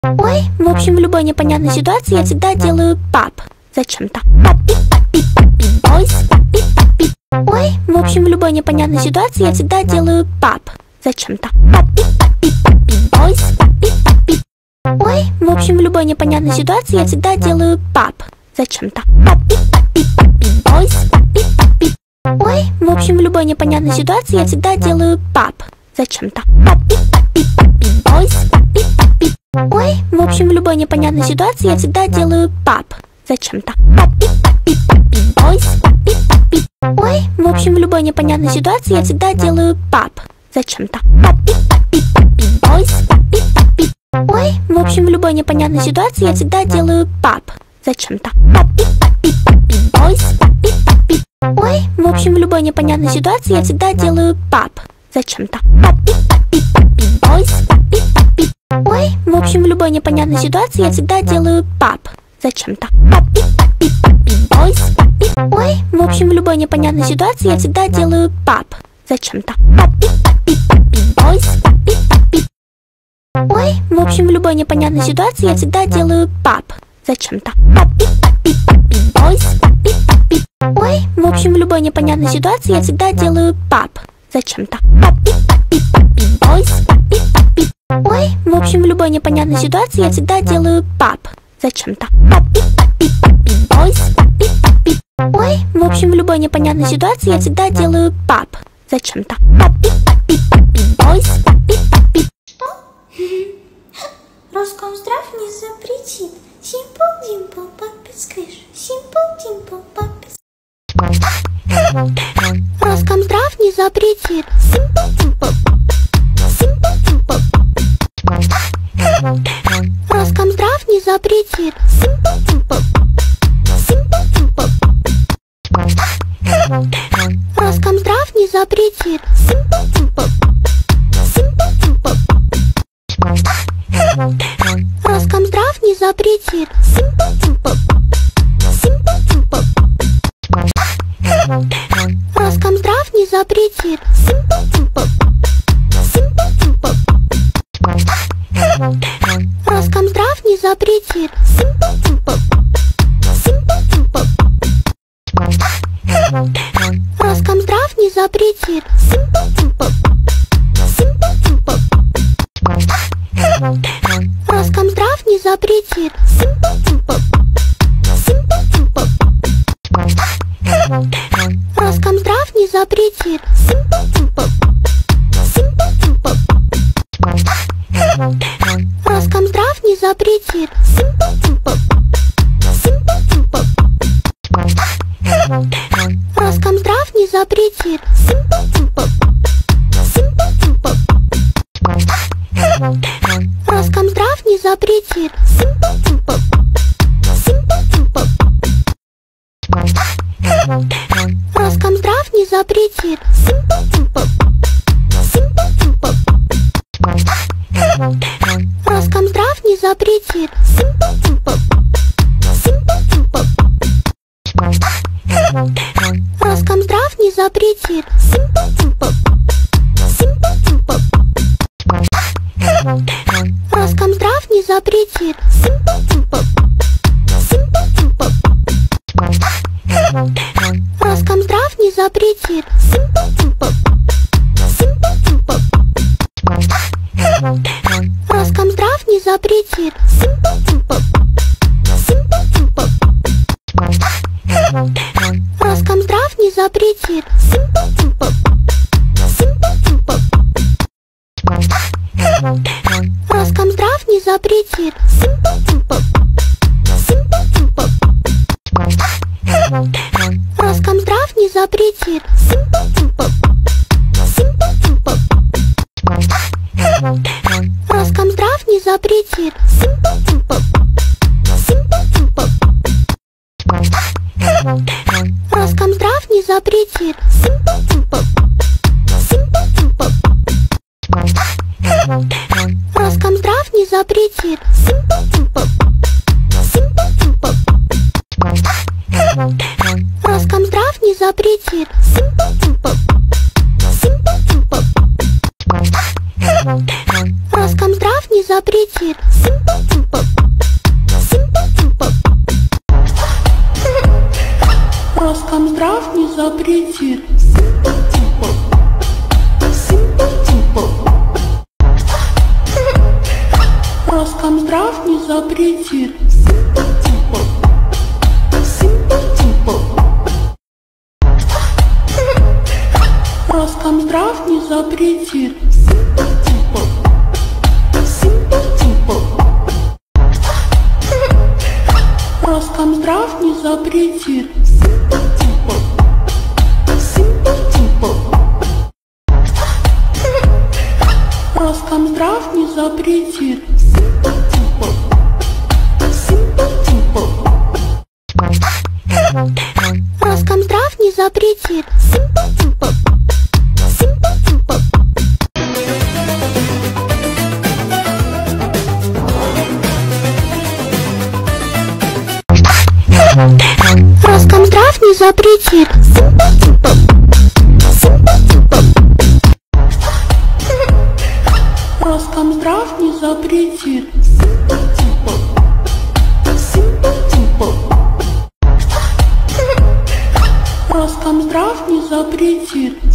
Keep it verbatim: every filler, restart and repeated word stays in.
Ой, в общем, в любой непонятной ситуации я всегда делаю пап. Зачем-то. Папи, папи, папи, бойс, папи, папи. Ой, в общем, в любой непонятной ситуации я всегда делаю пап. Зачем-то. Папи, папи, папи, бойс, папи, папи. Ой, в общем, в любой непонятной ситуации я всегда делаю пап. Зачем-то. Папи, папи, папи, бойс, папи, папи. Ой, в общем, в любой непонятной ситуации я всегда делаю пап. Зачем-то. Папи, папи, папи, бойс, папи, папи. Ой, в общем, в любой непонятной ситуации я всегда делаю пап. Зачем-то. Папи, папи, папи, бойс, папи, папи. Ой, в общем, в любой непонятной ситуации я всегда делаю пап. Зачем-то. Папи, папи, папи, бойс, папи, папи. Ой, в общем, в любой непонятной ситуации я всегда делаю пап. Зачем-то. Папи, папи, папи, бойс, папи, папи. Ой, в общем, в любой непонятной ситуации я всегда делаю пап. Зачем-то. Папи, папи, папи, бойс, папи, папи. Ой, в общем, в любой непонятной ситуации я всегда делаю пап. Зачем-то. Папи, папи, папи, бойс, папи. Ой, в общем, в любой непонятной ситуации я всегда делаю пап. Зачем-то. Папи, папи, папи, бойс, папи, папи. Ой, в общем, в любой непонятной ситуации я всегда делаю пап. Зачем-то. Папи, папи, папи, бойс, папи, папи. Ой, в общем, в любой непонятной ситуации я всегда делаю пап. Зачем-то. Папи, папи, папи, бойс, папи, папи. Ой, в общем, в любой непонятной ситуации я всегда делаю пап. Зачем-то. Папи, папи, папи, бойс, папи, папи. Ой, в общем, в любой непонятной ситуации я всегда делаю пап. Зачем-то. Папи, папи, папи, бойс, папи, папи. Что? Роскомздрав не запретит. Simple Dimple, подпись крыш. Simple Dimple, подпись. Роскомздрав не запретит. Simple Dimple. Simple Dimple. Роскомздрав не запретит. Simple Dimple. Simple Dimple. Роскомздрав не запретит. Simple Dimple. Simple Dimple. Роскомздрав не запретит. Simple Dimple. Simple Dimple. Роскомздрав не запретит. Simple Dimple. Simple Dimple. Роскомздрав не запретит. Simple Dimple. Simple Dimple. Роскомздрав не запретит. Simple Dimple. Simple Dimple. Роскомздрав не запретит. Simple Dimple. Simple Dimple. Роскомздрав не запретит. Simple Dimple. Simple Dimple. Роскомздрав не запретит. Simple Dimple. Simple Dimple. Роскомздрав не запретит. Simple Dimple. Simple Dimple. Роскомздрав не запретит. Simple Dimple. Simple Dimple. Роскомздрав не запретит. Simple Dimple. Simple Dimple. Роскомздрав не запретит. Simple Dimple. Simple Dimple. Роскомздрав не запретит. Simple Dimple. Simple Dimple. Роскомздрав не запретит. Simple Dimple. Simple Dimple. Роскомздрав не запретит. Simple Dimple. Simple Dimple. Роскомздрав не запретит. Simple Dimple. Simple Dimple. Роскомздрав не запретит. Simple Dimple. Simple Dimple. Роскомздрав не запретит. Simple Dimple. Simple Dimple. Роскомздрав не запретит. Simple Dimple. Simple Dimple. Роскомздрав не запретит. Simple Dimple. Simple Dimple. Роскомздрав не запретит. Simple Dimple. Simple Dimple. Роскомздрав не запретит. Simple Dimple. Simple Dimple. Роскомздрав не запретит. Simple Dimple. Simple Dimple. Роскомздрав не запретит. Simple Dimple. Роскомздрав не запретит. Роскомздрав не запретит. Роскомздрав не запретит. Роскомздрав не запретит. Роскомздрав не запретит. Simple, simple. Simple, simple. Роскомздрав не запретит. Simple, simple. Роскомздрав не запретит. Роскомздрав не запретит.